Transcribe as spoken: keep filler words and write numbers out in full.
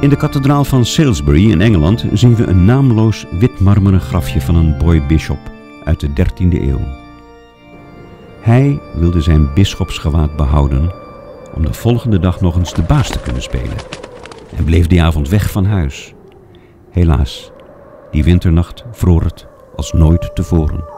In de kathedraal van Salisbury in Engeland zien we een naamloos wit marmeren grafje van een boy bishop uit de dertiende eeuw. Hij wilde zijn bisschopsgewaad behouden om de volgende dag nog eens de baas te kunnen spelen en bleef die avond weg van huis. Helaas, die winternacht vroor het als nooit tevoren.